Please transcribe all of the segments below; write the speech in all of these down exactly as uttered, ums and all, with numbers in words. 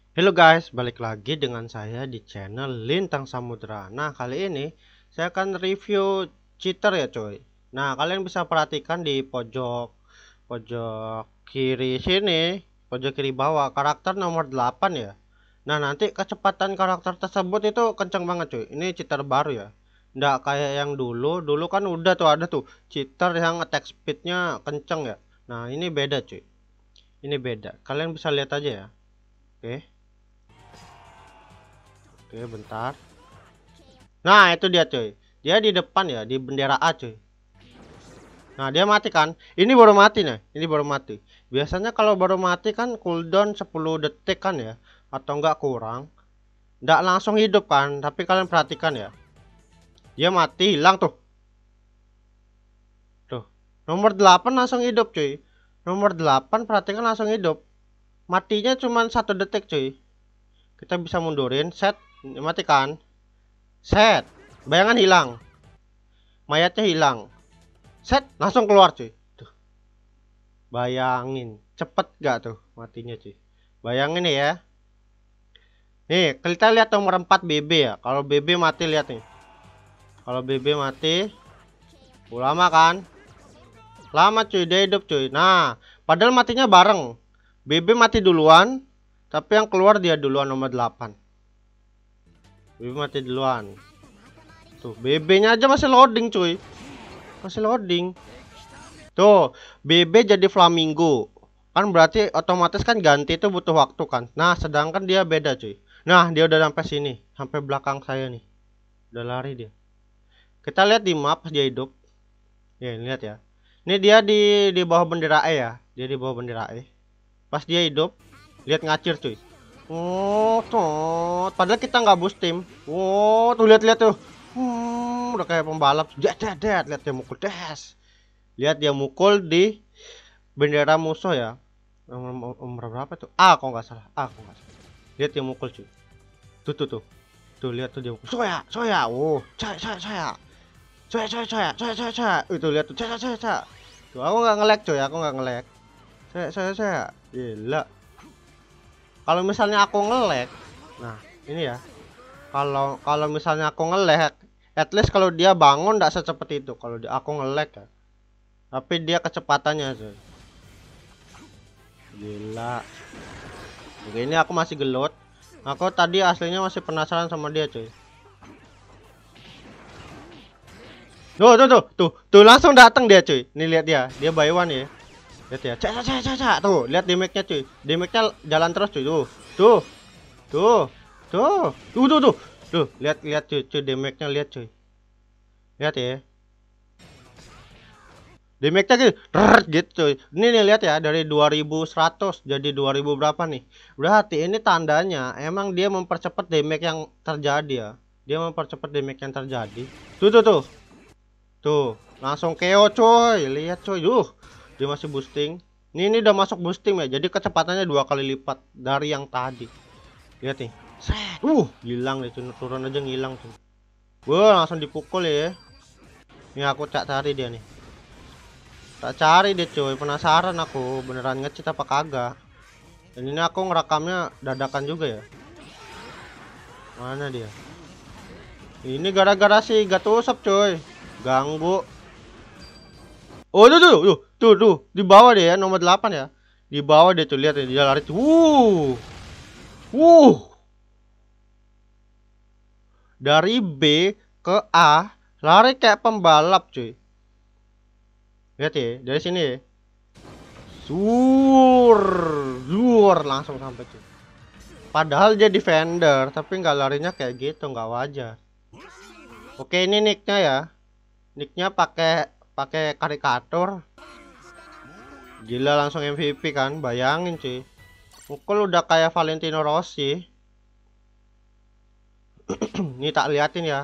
Halo guys, balik lagi dengan saya di channel Lintang Samudra. Nah, kali ini saya akan review cheater ya coy. Nah, kalian bisa perhatikan di pojok pojok kiri sini, pojok kiri bawah, karakter nomor delapan ya. Nah, nanti kecepatan karakter tersebut itu kencang banget coy. Ini cheater baru ya. Nggak kayak yang dulu, dulu kan udah tuh ada tuh cheater yang attack speednya kenceng ya. Nah, ini beda cuy. Ini beda. Kalian bisa lihat aja ya. Oke. Oke, bentar. Nah, itu dia cuy. Dia di depan ya, di bendera A cuy. Nah, dia mati kan? Ini baru mati nih. Ini baru mati. Biasanya kalau baru mati kan cooldown sepuluh detik kan ya, atau enggak kurang. Enggak langsung hidup kan? Tapi kalian perhatikan ya. Dia mati, hilang tuh. Tuh. Nomor delapan langsung hidup cuy. Nomor delapan perhatikan langsung hidup. Matinya cuma satu detik cuy. Kita bisa mundurin, set, matikan. Set. Bayangan hilang. Mayatnya hilang. Set, langsung keluar cuy. Tuh. Bayangin, cepet gak tuh matinya cuy. Bayangin nih ya. Nih, kita lihat nomor empat B B ya. Kalau B B mati lihat nih. Kalau B B mati, uh, lama kan? Lama cuy, dia hidup cuy. Nah, padahal matinya bareng. B B mati duluan, tapi yang keluar dia duluan nomor delapan. B B mati duluan. Tuh, B B-nya aja masih loading cuy. Masih loading. Tuh, B B jadi flamingo. Kan berarti otomatis kan ganti itu butuh waktu kan. Nah, sedangkan dia beda cuy. Nah, dia udah sampai sini, sampai belakang saya nih. Udah lari dia. Kita lihat di map dia hidup. Ya, lihat ya. Ini dia di di bawah bendera E ya. Dia di bawah bendera E. Pas dia hidup, lihat ngacir cuy. Oh, tuh. Padahal kita nggak boost tim. Oh, tuh lihat-lihat tuh. Hmm, udah kayak pembalap. Dead, dead, dead. Lihat dia mukul des. Lihat dia mukul di bendera musuh ya. Nomor, nomor berapa tuh? A kok nggak salah. A kok nggak salah. Lihat dia mukul cuy. Tuh tuh tuh. Tuh lihat tuh dia mukul. Soya, soya. Oh, saya saya saya. Soya soya soya soya soya soya. Itu lihat tuh. Saya saya saya. Tuh aku nggak nge-lag cuy. Aku nggak nge-lag. Saya saya saya. Gila. Kalau misalnya aku nge-lag. Nah, ini ya. Kalau kalau misalnya aku nge-lag, at least kalau dia bangun nggak secepat itu. Kalau dia aku nge-lag ya. Tapi dia kecepatannya cuy. Gila. Oke, ini aku masih gelut. Aku tadi aslinya masih penasaran sama dia cuy. Tuh tuh tuh tuh tuh langsung datang dia cuy. Nih lihat dia, dia buy one ya. Lihat ya, cak cak cak cak tuh, lihat damage-nya cuy. Damage-nya jalan terus cuy. Tuh tuh tuh tuh tuh tuh tuh tuh lihat lihat cuy, cuy damage-nya lihat cuy. Lihat ya. Damage-nya gitu, rrrt, gitu cuy. Ini nih lihat ya, dari dua ribu seratus jadi dua ribu berapa nih. Berarti ini tandanya emang dia mempercepat damage yang terjadi ya. Dia mempercepat damage yang terjadi. Tuh tuh tuh. Tuh, langsung K O coy. Lihat coy. Duh, dia masih boosting. Ini ini udah masuk boosting ya. Jadi kecepatannya dua kali lipat dari yang tadi. Lihat nih. Set. Uh, hilang deh tuh, turun aja ngilang tuh. Wah, langsung dipukul ya. Ini aku cak cari dia nih. Tak cari deh coy, penasaran aku beneran nge-cheat apa kagak. Dan ini aku ngerekamnya dadakan juga ya. Mana dia? Ini gara-gara si Gatusap coy. Ganggu. Oh tuh tuh tuh tuh tuh di bawah deh ya nomor delapan ya. Di bawah dia tuh lihat ya, dia lari tuh. Wuh. Wuh. Dari B ke A lari kayak pembalap cuy. Lihat ya, dari sini ya. Sur, sur langsung sampai cuy. Padahal dia defender, tapi nggak larinya kayak gitu, nggak wajar. Oke, ini nicknya ya. Nicknya pakai pakai karikatur. Gila langsung M V P kan, bayangin cuy. Mukul udah kayak Valentino Rossi. Ini tak liatin ya.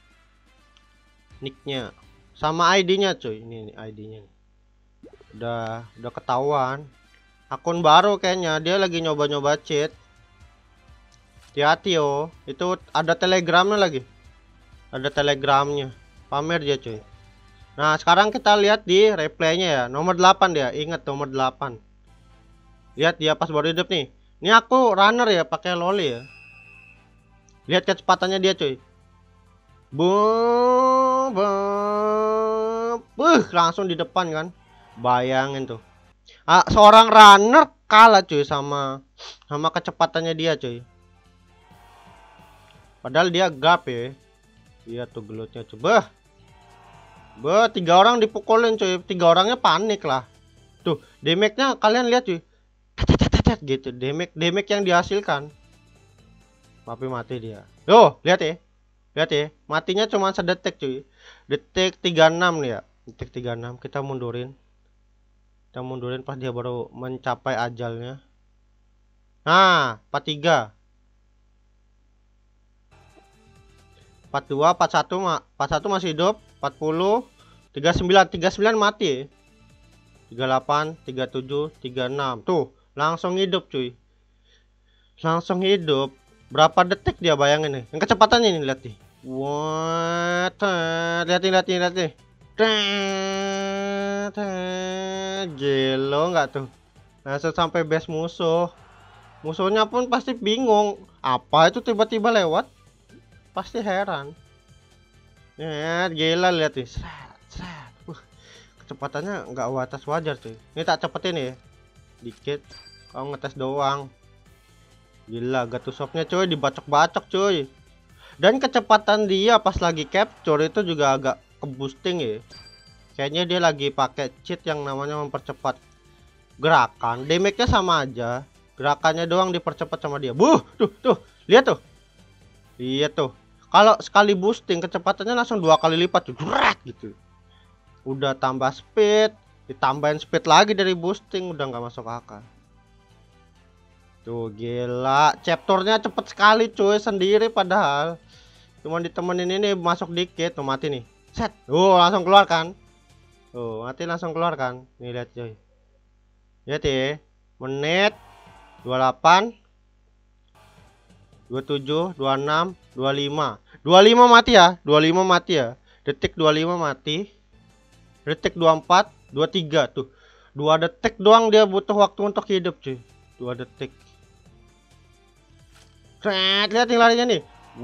Nicknya sama I D-nya cuy. Ini, ini I D-nya. Udah udah ketahuan. Akun baru kayaknya, dia lagi nyoba-nyoba cheat. Hati-hati yo. Itu ada telegramnya lagi. Ada telegramnya. Pamer dia cuy. Nah, sekarang kita lihat di replaynya ya. Nomor delapan dia. Ingat nomor delapan. Lihat dia pas baru hidup nih. Ini aku runner ya, pakai loli ya. Lihat kecepatannya dia cuy. Boom, boom. Buh, langsung di depan kan. Bayangin tuh. Ah, seorang runner kalah cuy sama sama kecepatannya dia cuy. Padahal dia gap ya. Iya tuh gelutnya coba. Bah, tiga orang dipukulin cuy. Tiga orangnya panik lah. Tuh, damage-nya kalian lihat cuy. Gitu, damage damage yang dihasilkan. Tapi mati dia. Loh, lihat ya. Lihat ya, matinya cuma sedetik cuy. Detik tiga puluh enam nih ya. Detik tiga puluh enam, kita mundurin. Kita mundurin pas dia baru mencapai ajalnya. Nah, empat puluh tiga. empat puluh dua, empat puluh satu, empat puluh satu masih hidup. empat puluh, tiga puluh sembilan, tiga puluh sembilan mati. tiga puluh delapan, tiga puluh tujuh, tiga puluh enam. Tuh, langsung hidup cuy. Langsung hidup. Berapa detik dia bayangin nih. Yang kecepatannya ini lihat nih. What? Lihat nih, lihat nih, lihat nih. Gelo nggak tuh? Langsung sampai base musuh. Musuhnya pun pasti bingung. Apa itu tiba-tiba lewat? Pasti heran. Ya, gila lihat nih. Uh, kecepatannya nggak watas wajar cuy. Ini tak cepetin ya. Dikit. Kau ngetes doang. Gila, Gatusopnya cuy dibacok-bacok cuy. Dan kecepatan dia pas lagi capture itu juga agak ke boosting ya. Kayaknya dia lagi pakai cheat yang namanya mempercepat gerakan. Damage-nya sama aja. Gerakannya doang dipercepat sama dia. Buh, tuh, tuh. Lihat tuh. Lihat tuh. Kalau sekali boosting kecepatannya langsung dua kali lipat tuh. Durak gitu. Udah tambah speed, ditambahin speed lagi dari boosting, udah nggak masuk akal. Tuh gila, chapternya cepet sekali cuy, sendiri padahal cuma ditemenin ini masuk dikit tuh mati nih. Set. Oh, langsung keluar kan? Tuh, mati langsung keluar kan? Nih lihat cuy. Lihat ya. Menit dua puluh delapan, dua puluh tujuh, dua puluh enam, dua puluh lima. dua puluh lima mati ya, dua puluh lima mati ya. Detik dua puluh lima mati. Detik dua puluh empat, dua puluh tiga tuh. dua detik doang dia butuh waktu untuk hidup cuy. dua detik. Lihat nih larinya nih.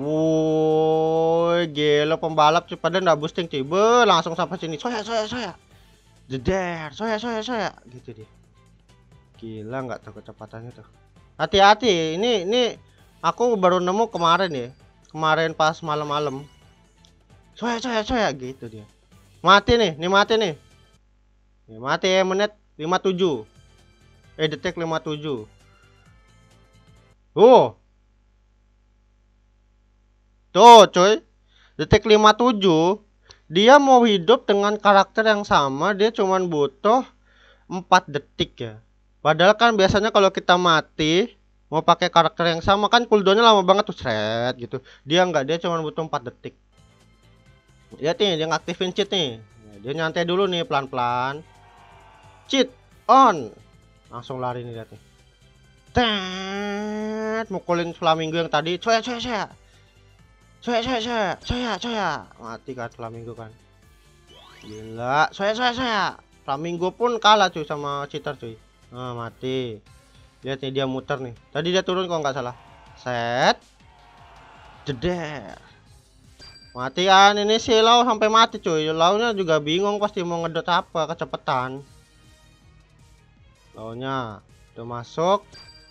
Woi, gelo pembalap cuy, padahal nggak boosting cuy. Be, langsung sampai sini. Soya, soya, soya. Jeder, soya, soya, soya. Gitu dia. Gila nggak tuh kecepatannya tuh. Hati-hati, ini ini aku baru nemu kemarin ya. Kemarin pas malam-malam. Soya, soya, soya gitu dia. Mati nih, nih mati nih. Nih mati ya, menit lima puluh tujuh. Eh, detik lima puluh tujuh. Oh. Tuh cuy, detik lima puluh tujuh. Dia mau hidup dengan karakter yang sama, dia cuman butuh empat detik ya. Padahal kan biasanya kalau kita mati mau pakai karakter yang sama kan cooldownnya lama banget tuh, seret gitu. Dia enggak, dia cuman butuh empat detik. Lihat nih, dia ngaktifin cheat nih. Dia nyantai dulu nih pelan-pelan. Cheat on. Langsung lari nih, lihat nih. Tet, mukulin flamingo yang tadi. Coya, coya, coya. Soya, soya, soya, soya, soya. Mati kan flamingo kan. Gila, soya, soya, soya. Flamingo pun kalah cuy sama cheater cuy. Nah, mati. Lihat nih dia muter nih. Tadi dia turun kok nggak salah. Set. Jeder. Mati kan, ini si Lau sampai mati cuy. Launya juga bingung pasti mau ngedot apa, kecepatan. Launya udah masuk.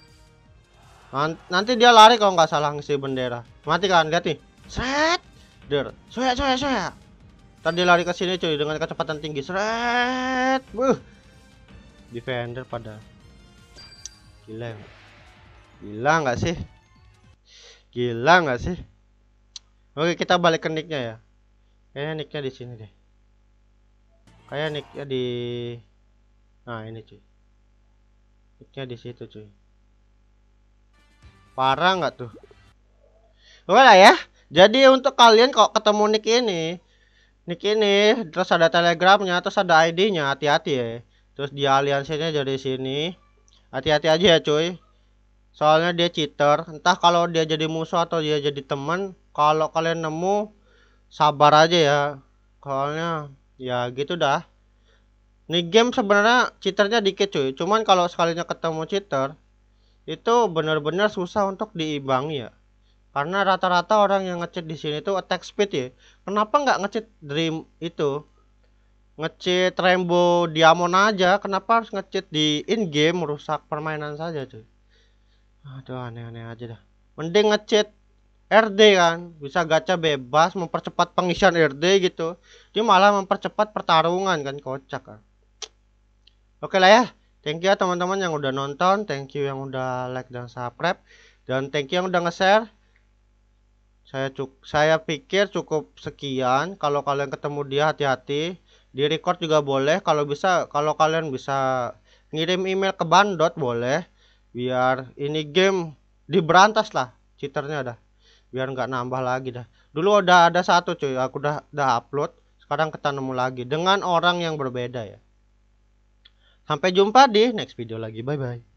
Nanti dia lari kalau nggak salah ngisi bendera. Mati kan, lihat nih. Seret. Der. Soya, soya, soya. Tadi lari ke sini cuy dengan kecepatan tinggi. Seret. Buh. Defender pada. Gila. Gila nggak sih? Gila nggak sih? Oke, kita balik ke nicknya ya. Kayaknya nicknya di sini deh. Kayak nicknya di. Nah ini cuy. Nicknya di situ cuy. Parah nggak tuh? Oke lah ya. Jadi untuk kalian kok ketemu nick ini, nick ini, terus ada telegramnya, terus ada I D-nya, hati-hati ya. Terus dia aliansinya jadi sini, hati-hati aja ya cuy. Soalnya dia cheater. Entah kalau dia jadi musuh atau dia jadi teman. Kalau kalian nemu, sabar aja ya. Soalnya ya gitu dah. Nih game sebenarnya cheaternya dikit cuy. Cuman kalau sekalinya ketemu cheater, itu benar-benar susah untuk diimbangi ya. Karena rata-rata orang yang ngecheat di sini tuh attack speed ya. Kenapa nggak ngecheat dream itu? Ngecheat rainbow diamond aja. Kenapa harus ngecheat di in game merusak permainan saja cuy? Aduh, aneh-aneh aja dah. Mending ngecheat R D kan, bisa gacha bebas, mempercepat pengisian R D gitu. Dia malah mempercepat pertarungan kan, kocak kan. Oke lah ya. Thank you ya teman-teman yang udah nonton, thank you yang udah like dan subscribe, dan thank you yang udah nge-share. Saya cuk saya pikir cukup sekian. Kalau kalian ketemu dia, hati-hati. Di record juga boleh. Kalau bisa, kalau kalian bisa ngirim email ke Bandot boleh. Biar ini game diberantas lah cheaternya dah. Biar nggak nambah lagi dah. Dulu udah ada satu cuy, aku udah udah upload. Sekarang ketemu lagi dengan orang yang berbeda ya. Sampai jumpa di next video lagi. Bye bye.